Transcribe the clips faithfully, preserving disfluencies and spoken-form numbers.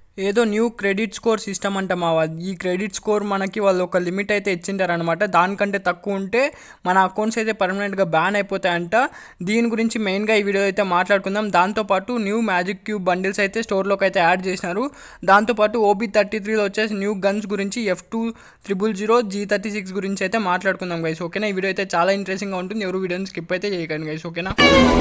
ఏదో new credit score system అంట మావా. ఈ క్రెడిట్ స్కోర్ మనకి వాళ్ళు ఒక లిమిట్ అయితే ఇచ్చింటారనమాట. దానికంటే తక్కువ ఉంటే మన అకౌంట్స్ అయితే పర్మనెంట్గా బ్యాన్ అయిపోతాయంట. దీని గురించి మెయిన్గా ఈ వీడియో అయితే మాట్లాడుకుందాం. దాంతోపాటు న్యూ మ్యాజిక్ క్యూబ్ బండిల్స్ అయితే స్టోర్లోకి అయితే యాడ్ చేసినారు. దాంతోపాటు ఓబీ థర్టీ త్రీలో వచ్చేసి న్యూ గన్స్ గురించి F two triple zero G thirty six గురించి అయితే మాట్లాడుకుందాం గైస్. ఓకేనా, ఈ వీడియో అయితే చాలా ఇంట్రెస్టింగ్గా ఉంటుంది. ఎవరు వీడియోని స్కిప్ అయితే చేయకండి గైస్. ఓకేనా.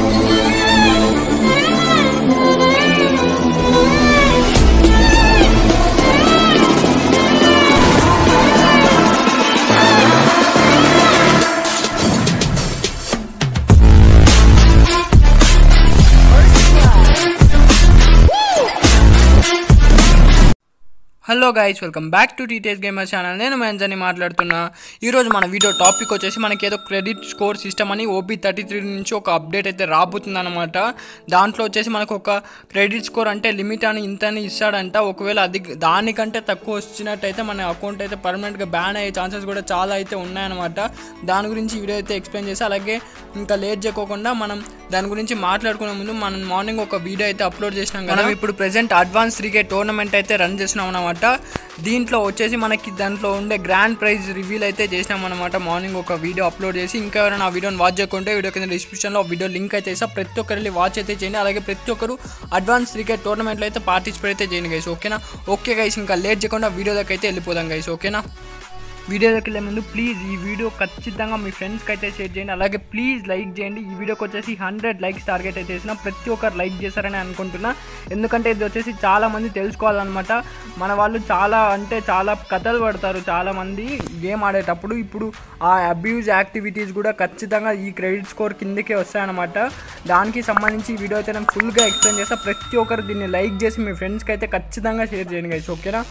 Hello guys, welcome back to TTS gamer channel. నేను మెంజని మాట్లాడుతున్నా. ఈరోజు మన వీడియో టాపిక్ వచ్చేసి మనకి ఏదో క్రెడిట్ స్కోర్ సిస్టమ్ అని ఓబీ థర్టీ త్రీ నుంచి ఒక అప్డేట్ అయితే రాబోతుంది అనమాట. దాంట్లో వచ్చేసి మనకు ఒక క్రెడిట్ స్కోర్ అంటే లిమిట్ అని ఇంత అని ఇస్తాడంట. ఒకవేళ అది దానికంటే తక్కువ వచ్చినట్టయితే మన అకౌంట్ అయితే పర్మనెంట్గా బ్యాన్ అయ్యే ఛాన్సెస్ కూడా చాలా అయితే ఉన్నాయన్నమాట. దాని గురించి వీడియో అయితే ఎక్స్ప్లెయిన్ చేసి, అలాగే ఇంకా లేట్ చేయకుండా మనం దాని గురించి మాట్లాడుకునే ముందు మనం మార్నింగ్ ఒక వీడియో అయితే అప్లోడ్ చేసినాం కదా. మనం ఇప్పుడు present advance three K tournament అయితే రన్ చేస్తున్నాం అనమాట. దీంట్లో వచ్చేసి మనకి దాంట్లో ఉండే గ్రాండ్ ప్రైజ్ రివీల్ అయితే చేసినాం అనమాట. మార్నింగ్ ఒక వీడియో అప్లోడ్ చేసి, ఇంకా ఎవరైనా ఆ వీడియోని వాచ్ చేయకుంటే వీడియో కింద డిస్క్రిప్షన్లో వీడియో లింక్ అయితే వేసా. ప్రతి ఒక్కరు వెళ్ళి వాచ్ అయితే చేయండి. అలాగే ప్రతి ఒక్కరు అడ్వాన్స్ త్రీ కే టోర్నమెంట్లో అయితే పార్టిసిపేట్ అయితే చేయండి గైస్. ఓకేనా. ఓకే గైస్, ఇంకా లేట్ చేయకుండా వీడియోలోకి అయితే వెళ్ళిపోదాం గైస్. ఓకేనా. వీడియోలోకి వెళ్ళే ముందు ప్లీజ్ ఈ వీడియో ఖచ్చితంగా మీ ఫ్రెండ్స్కి అయితే షేర్ చేయండి. అలాగే ప్లీజ్ లైక్ చేయండి. ఈ వీడియోకి వచ్చేసి హండ్రెడ్ లైక్స్ టార్గెట్ అయితే చేసిన ప్రతి ఒక్కరు లైక్ చేశారని అనుకుంటున్నా. ఎందుకంటే ఇది వచ్చేసి చాలామంది తెలుసుకోవాలన్నమాట. మన వాళ్ళు చాలా అంటే చాలా కథలు పడతారు చాలామంది గేమ్ ఆడేటప్పుడు. ఇప్పుడు ఆ అబ్యూజ్ యాక్టివిటీస్ కూడా ఖచ్చితంగా ఈ క్రెడిట్ స్కోర్ కిందకే వస్తాయన్నమాట. దానికి సంబంధించి ఈ వీడియో అయితే నేను ఫుల్గా ఎక్స్ప్లెయిన్ చేస్తాను. ప్రతి ఒక్కరు దీన్ని లైక్ చేసి మీ ఫ్రెండ్స్కి అయితే ఖచ్చితంగా షేర్ చేయండి గైస్. ఓకేనా.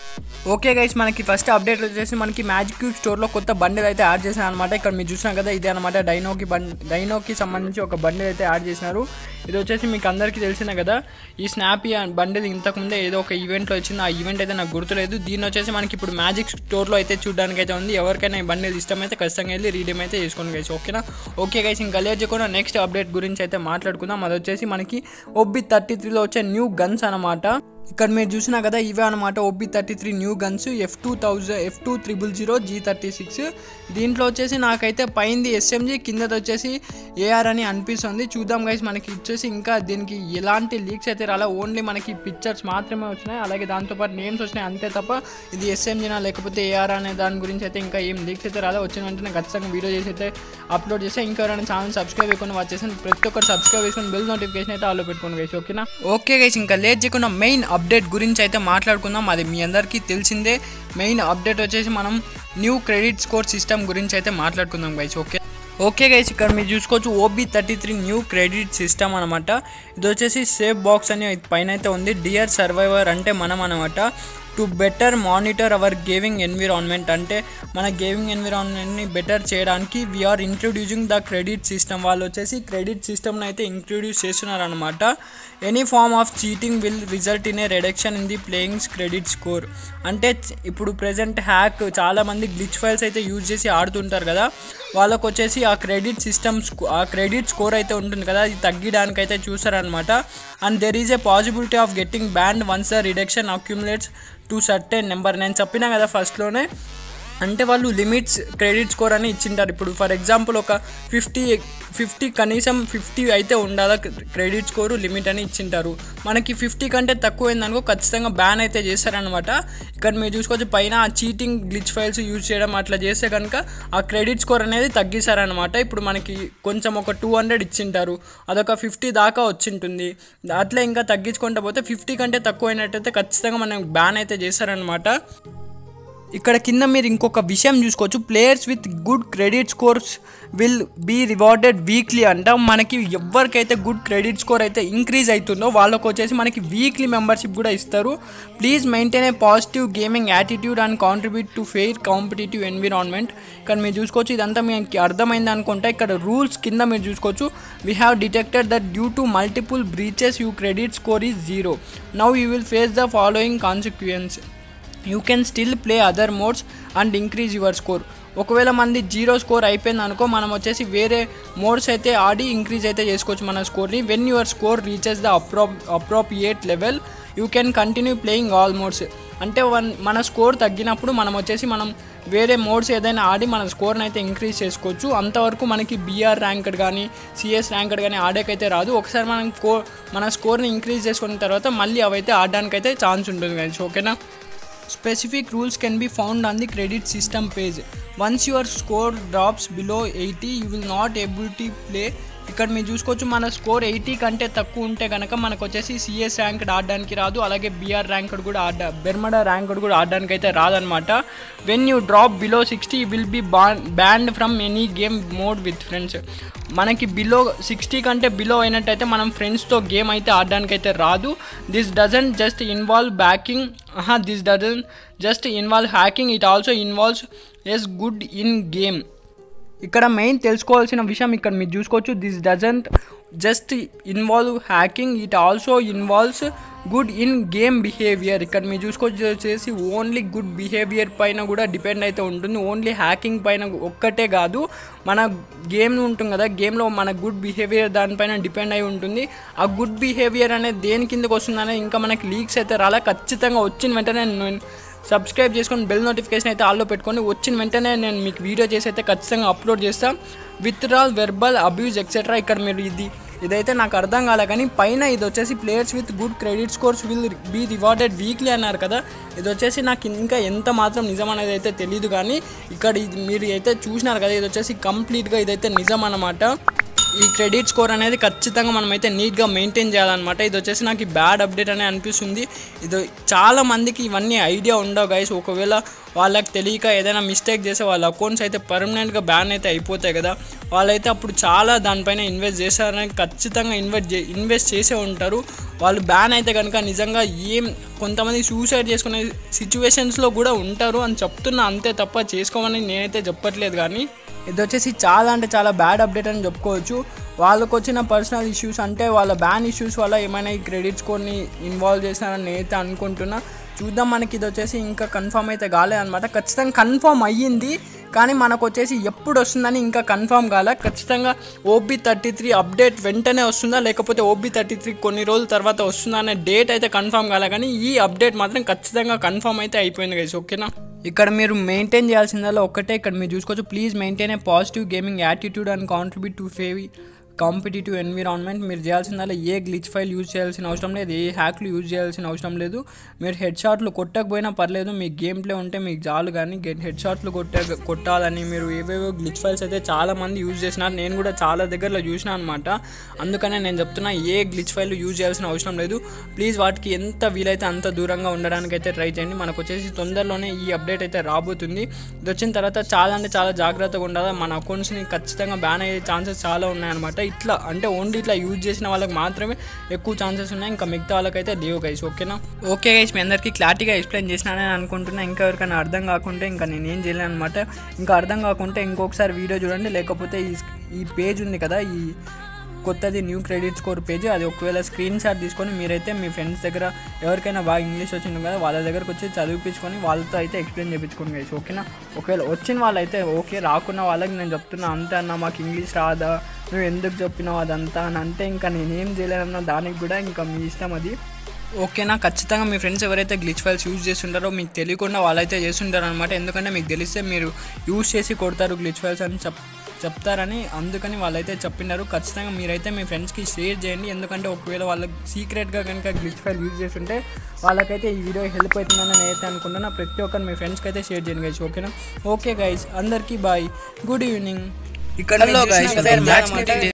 ఓకే గైస్, మనకి ఫస్ట్ అప్డేట్ వచ్చేసి మనకి మ్యాజిక్ క్యూబ్ స్టోర్లో కొత్త బండిల్ అయితే యాడ్ చేసినారు అనమాట. ఇక్కడ మీరు చూసినారు కదా, ఇదే అనమాట డైనోకి బండ్ డైనోకి సంబంధించి ఒక బండిల్ అయితే యాడ్ చేసినారు. ఇది వచ్చేసి మీకు అందరికీ తెలిసిందే కదా. ఈ స్నాపీ బండిల్ ఇంతకుముందే ఏదో ఒక ఈవెంట్లో వచ్చింది. ఆ ఈవెంట్ అయితే నాకు గుర్తులేదు. దీన్ని వచ్చేసి మనకి ఇప్పుడు మ్యాజిక్ స్టోర్లో అయితే చూడడానికి అయితే ఉంది. ఎవరికైనా ఈ బండిల్ ఇష్టమైతే ఖచ్చితంగా వెళ్ళి రీడీమ్ అయితే చేసుకోండి గైస్. ఓకేనా. ఓకే గైస్, ఇంకా లేట్ చేయకుండా నెక్స్ట్ అప్డేట్ గురించి అయితే మాట్లాడుకుందాం. అది వచ్చేసి మనకి ఓబీ థర్టీ త్రీలో వచ్చే న్యూ గన్స్ అనమాట. ఇక్కడ మీరు చూసినా కదా, ఇవే అనమాట OB thirty three new guns F two thousand F two triple zero G thirty six. దీంట్లో వచ్చేసి నాకైతే పైంది ఎస్ఎంజీ, కిందది వచ్చేసి ఏఆర్ అని అనిపిస్తుంది. చూద్దాం గైస్. మనకి వచ్చేసి ఇంకా దీనికి ఎలాంటి లీక్స్ అయితే రాలే, ఓన్లీ మనకి పిక్చర్స్ మాత్రమే వచ్చినాయి. అలాగే దాంతోపాటు నేమ్స్ వచ్చినాయి అంతే తప్ప ఇది ఎస్ఎంజీనా లేకపోతే ఏఆర్ అనే దాని గురించి అయితే ఇంకా ఏం లీక్స్ అయితే రాలే. వచ్చిన వెంటనే ఖచ్చితంగా వీడియో చేసి అయితే అప్లోడ్ చేస్తే, ఇంకా ఎవరైనా ఛానల్ సబ్స్క్రైబ్ చేసుకుని వాచ్ చేసి ప్రతి ఒక్కరు సబ్స్క్రైబ్ చేసుకుని బెల్ నోటిఫికేషన్ అయితే ఆలో పెట్టుకోండి గైస్. ఓకేనా. ఓకే గైస్, ఇంకా లేట్ చేయకుండా మెయిన్ అప్డేట్ గురించి అయితే మాట్లాడుకుందాం. అది మీ అందరికీ తెలిసిందే. మెయిన్ అప్డేట్ వచ్చేసి మనం న్యూ క్రెడిట్ స్కోర్ సిస్టమ్ గురించి అయితే మాట్లాడుకుందాం గైస్. ఓకే ఓకే గైస్, ఇక్కడ మీరు చూసుకోవచ్చు OB thirty three new credit system అనమాట. ఇది వచ్చేసి సేఫ్ బాక్స్ అని పైన అయితే ఉంది. డియర్ సర్వైవర్ అంటే మనం అనమాట. To better monitor our gaming environment అంటే మన గేమింగ్ ఎన్విరాన్మెంట్ని బెటర్ చేయడానికి we're introducing the credit system. వాళ్ళు వచ్చేసి క్రెడిట్ సిస్టమ్ని అయితే ఇంట్రొడ్యూస్ చేస్తున్నారనమాట. Any form of cheating will result in a reduction in the player's credit score. అంటే ఇప్పుడు ప్రెజెంట్ హ్యాక్ చాలామంది గ్లిచ్ ఫైల్స్ అయితే యూజ్ చేసి ఆడుతుంటారు కదా, వాళ్ళకు వచ్చేసి ఆ క్రెడిట్ సిస్టమ్స్ ఆ క్రెడిట్ స్కోర్ అయితే ఉంటుంది కదా, అది తగ్గడానికి అయితే చూస్తారనమాట. And there is a possibility of getting banned once the reduction accumulates to certain number. నేను చెప్పినా కదా ఫస్ట్లోనే, అంటే వాళ్ళు లిమిట్స్ క్రెడిట్ స్కోర్ అని ఇచ్చింటారు. ఇప్పుడు ఫర్ ఎగ్జాంపుల్ ఒక ఫిఫ్టీ ఫిఫ్టీ కనీసం ఫిఫ్టీ అయితే ఉండాలా క్రెడిట్ స్కోరు లిమిట్ అని ఇచ్చింటారు. మనకి ఫిఫ్టీ కంటే తక్కువ అయిందనుకో ఖచ్చితంగా బ్యాన్ అయితే చేస్తారనమాట. ఇక్కడ మీరు చూసుకోవచ్చు పైన ఆ చీటింగ్ గ్లిచ్ ఫైల్స్ యూజ్ చేయడం అట్లా చేస్తే కనుక ఆ క్రెడిట్ స్కోర్ అనేది తగ్గిస్తారనమాట. ఇప్పుడు మనకి కొంచెం ఒక టూ హండ్రెడ్ ఇచ్చింటారు, అదొక ఫిఫ్టీ దాకా వచ్చింటుంది. అట్లా ఇంకా తగ్గించుకుంటూ పోతే ఫిఫ్టీ కంటే తక్కువ అయినట్టయితే ఖచ్చితంగా మనకి బ్యాన్ అయితే చేస్తారనమాట. ఇక్కడ కింద మీరు ఇంకొక విషయం చూసుకోవచ్చు, players with good credit scores will be rewarded weekly అంట. మనకి ఎవరికైతే గుడ్ క్రెడిట్ స్కోర్ అయితే ఇంక్రీజ్ అవుతుందో వాళ్ళకు వచ్చేసి మనకి వీక్లీ మెంబర్షిప్ కూడా ఇస్తారు. Please maintain a positive gaming attitude and contribute to fair competitive environment. ఇక్కడ మీరు చూసుకోవచ్చు, ఇదంతా మీకు అర్థమైంది అనుకుంటా. ఇక్కడ రూల్స్ కింద మీరు చూసుకోవచ్చు, we have detected that due to multiple breaches you credit score is zero. Now you will face the following consequence. You can still play other modes and increase your score. ఒకవేళ మంది zero score అయిపోయింది అనుకో, మనం వచ్చేసి వేరే modes అయితే ఆడి increase అయితే చేసుకోవచ్చు మన స్కోర్ని. When your score reaches the appro appropriate level you can continue playing all modes. అంటే వన్ మన స్కోర్ తగ్గినప్పుడు మనం వచ్చేసి మనం వేరే మోడ్స్ ఏదైనా ఆడి మన స్కోర్ని అయితే ఇంక్రీజ్ చేసుకోవచ్చు. అంతవరకు మనకి బీఆర్ ర్యాంక్డ్ కానీ సిఎస్ ర్యాంక్డ్ కానీ ఆడేకైతే రాదు. ఒకసారి మనం కో మన స్కోర్ని ఇంక్రీజ్ చేసుకున్న తర్వాత మళ్ళీ అవైతే ఆడడానికైతే ఛాన్స్ ఉంటుంది గైస్. ఓకేనా. Specific rules can be found on the credit system page. Once your score drops below eighty you will not able to play. ఇక్కడ మీరు చూసుకోవచ్చు మన స్కోర్ ఎయిటీ కంటే తక్కువ ఉంటే కనుక మనకు వచ్చేసి సిఎస్ ర్యాంక్డ్ ఆడడానికి రాదు. అలాగే బీఆర్ ర్యాంక్డ్ కూడా ఆడ బెర్మడా ర్యాంక్డ్ కూడా ఆడడానికి అయితే రాదనమాట. When you drop below sixty will be ban banned from any game mode with friends. మనకి బిలో సిక్స్టీ కంటే బిలో అయినట్టయితే మనం ఫ్రెండ్స్తో గేమ్ అయితే ఆడడానికి అయితే రాదు. This doesn't just involve backing this doesn't just involve hacking, it also involves as good in game. ఇక్కడ మెయిన్ తెలుసుకోవాల్సిన విషయం ఇక్కడ మీరు చూసుకోవచ్చు, this doesn't just involve hacking, it also involves good in game behaviour. ఇక్కడ మీరు చూసుకోవచ్చు వచ్చేసి ఓన్లీ గుడ్ బిహేవియర్ పైన కూడా డిపెండ్ అయితే ఉంటుంది. ఓన్లీ హ్యాకింగ్ పైన ఒక్కటే కాదు, మన గేమ్ ఉంటుంది కదా, గేమ్లో మన గుడ్ బిహేవియర్ దానిపైన డిపెండ్ అయి ఉంటుంది. ఆ గుడ్ బిహేవియర్ అనేది దేని కిందకు వస్తుందనే ఇంకా మనకి లీక్స్ అయితే రాలే. ఖచ్చితంగా వచ్చిన వెంటనే నేను సబ్స్క్రైబ్ చేసుకొని బెల్ నోటిఫికేషన్ అయితే ఆల్లో పెట్టుకొని వచ్చిన వెంటనే నేను మీకు వీడియో చేసి అయితే ఖచ్చితంగా అప్లోడ్ చేస్తాను. Withdrawal, verbal abuse etcetera. ఇక్కడ మీరు ఇది ఇదైతే నాకు అర్థం కాలే కానీ పైన ఇది వచ్చేసి players with good credit scores will be rewarded weekly అన్నారు కదా. ఇది వచ్చేసి నాకు ఇంకా ఎంత మాత్రం నిజం అనేది అయితే తెలియదు కానీ ఇక్కడ ఇది మీరు అయితే చూసినారు కదా, ఇది వచ్చేసి కంప్లీట్గా ఇదైతే నిజం అన్నమాట. ఈ క్రెడిట్ స్కోర్ అనేది ఖచ్చితంగా మనమైతే నీట్గా మెయింటైన్ చేయాలన్నమాట. ఇది వచ్చేసి నాకు బ్యాడ్ అప్డేట్ అనే అనిపిస్తుంది. ఇది చాలా మందికి ఇవన్నీ ఐడియా ఉండవు గైస్. ఒకవేళ వాళ్ళకి తెలియక ఏదైనా మిస్టేక్ చేస్తే వాళ్ళ అకౌంట్స్ అయితే పర్మనెంట్గా బ్యాన్ అయితే అయిపోతాయి కదా. వాళ్ళైతే అప్పుడు చాలా దానిపైన ఇన్వెస్ట్ చేశారని ఖచ్చితంగా ఇన్వెస్ట్ చే ఇన్వెస్ట్ చేసే ఉంటారు. వాళ్ళు బ్యాన్ అయితే కనుక నిజంగా ఏం కొంతమంది సూసైడ్ చేసుకునే సిచ్యువేషన్స్లో కూడా ఉంటారు అని చెప్తున్నా, అంతే తప్ప చేసుకోమని నేనైతే చెప్పట్లేదు. కానీ ఇది వచ్చేసి చాలా అంటే చాలా బ్యాడ్ అప్డేట్ అని చెప్పుకోవచ్చు. వాళ్ళకు వచ్చిన పర్సనల్ ఇష్యూస్ అంటే వాళ్ళ బ్యాన్ ఇష్యూస్ వల్ల ఏమైనా ఈ క్రెడిట్ స్కోర్ని ఇన్వాల్వ్ చేసినారని నేనైతే అనుకుంటున్నా. చూద్దాం, మనకి ఇది వచ్చేసి ఇంకా కన్ఫర్మ్ అయితే కాలేదన్నమాట. ఖచ్చితంగా కన్ఫర్మ్ అయ్యింది కానీ మనకు వచ్చేసి ఎప్పుడు వస్తుందని ఇంకా కన్ఫర్మ్ కాలే. ఖచ్చితంగా ఓబీ థర్టీ త్రీ అప్డేట్ వెంటనే వస్తుందా లేకపోతే ఓబీ థర్టీ త్రీ కొన్ని రోజుల తర్వాత వస్తుందా అనే డేట్ అయితే కన్ఫర్మ్ కాలే కానీ ఈ అప్డేట్ మాత్రం ఖచ్చితంగా కన్ఫర్మ్ అయితే అయిపోయింది గైస్. ఓకేనా. ఇక్కడ మీరు మెయింటైన్ చేయాల్సిందల్లా ఒక్కటే, ఇక్కడ మీరు చూసుకోవచ్చు, please maintain a positive gaming attitude and contribute to fair competitive environment. మీరు చేయాల్సిందల్లా ఏ గ్లిచ్ ఫైల్ యూజ్ చేయాల్సిన అవసరం లేదు, ఏ హ్యాక్లు యూజ్ చేయాల్సిన అవసరం లేదు. మీరు హెడ్ షాట్లు కొట్టకపోయినా పర్లేదు, మీ గేమ్ ప్లే ఉంటే మీకు చాలు. కానీ హెడ్ షాట్లు కొట్టే కొట్టాలని మీరు ఏవేవో గ్లిచ్ ఫైల్స్ అయితే చాలామంది యూజ్ చేసినారు. నేను కూడా చాలా దగ్గరలో చూసినా అనమాట. అందుకనే నేను చెప్తున్నా, ఏ గ్లిచ్ ఫైల్ యూజ్ చేయాల్సిన అవసరం లేదు. ప్లీజ్ వాటికి ఎంత వీలైతే అంత దూరంగా ఉండడానికి అయితే ట్రై చేయండి. మనకు వచ్చేసి తొందరలోనే ఈ అప్డేట్ అయితే రాబోతుంది. ఇది వచ్చిన తర్వాత చాలా అంటే చాలా జాగ్రత్తగా ఉండాలి. మన అకౌంట్స్ని ఖచ్చితంగా బ్యాన్ అయ్యే ఛాన్సెస్ చాలా ఉన్నాయన్నమాట. ఇట్లా అంటే ఓన్లీ ఇట్లా యూజ్ చేసిన వాళ్ళకి మాత్రమే ఎక్కువ ఛాన్సెస్ ఉన్నాయి, ఇంకా మిగతా వాళ్ళకైతే లేవు గైస్. ఓకేనా. ఓకే గైస్, మీ అందరికీ క్లారిటీగా ఎక్స్ప్లెయిన్ చేసినానని అనుకుంటున్నా. ఇంకా ఎవరికైనా అర్థం కాకుంటే ఇంకా నేను ఏం చేయలేను అనమాట. ఇంకా అర్థం కాకుంటే ఇంకొకసారి వీడియో చూడండి, లేకపోతే ఈ ఈ పేజ్ ఉంది కదా, ఈ కొత్తది న్యూ క్రెడిట్ స్కోర్ పేజ్, అది ఒకవేళ స్క్రీన్ షాట్ తీసుకొని మీరైతే మీ ఫ్రెండ్స్ దగ్గర ఎవరికైనా బాగా ఇంగ్లీష్ వచ్చింది కదా వాళ్ళ దగ్గరకు వచ్చి చదివిపించుకొని వాళ్ళతో అయితే ఎక్స్ప్లెయిన్ చేయించుకోండి గైస్. ఓకేనా. ఒకవేళ వచ్చిన వాళ్ళైతే ఓకే, రాకున్న వాళ్ళకి నేను చెప్తున్నా అంతే అన్న, మాకు ఇంగ్లీష్ రాదా, నువ్వు ఎందుకు చెప్పినావు అదంతా అని అంటే ఇంకా నేనేం చేయలేనన్నా, దానికి కూడా ఇంకా మీ ఇష్టం అది. ఓకేనా. ఖచ్చితంగా మీ ఫ్రెండ్స్ ఎవరైతే గ్లిచ్ ఫైల్స్ యూజ్ చేస్తుంటారో మీకు తెలియకుండా వాళ్ళైతే చేస్తుంటారు అనమాట. ఎందుకంటే మీకు తెలిస్తే మీరు యూజ్ చేసి కొడతారు గ్లిచ్ ఫైల్స్ అని చెప్ చెప్తారని అందుకని వాళ్ళైతే చెప్పినారు. ఖచ్చితంగా మీరైతే మీ ఫ్రెండ్స్కి షేర్ చేయండి. ఎందుకంటే ఒకవేళ వాళ్ళకి సీక్రెట్గా కనుక గ్లిచ్ ఫైల్ యూజ్ చేస్తుంటే వాళ్ళకైతే ఈ వీడియో హెల్ప్ అవుతుందని నేనైతే అనుకుంటున్నా. ప్రతి ఒక్కరు మీ ఫ్రెండ్స్కి అయితే షేర్ చేయండి గైస్. ఓకేనా. ఓకే గైస్, అందరికీ బాయ్, గుడ్ ఈవినింగ్. ఇక్కడ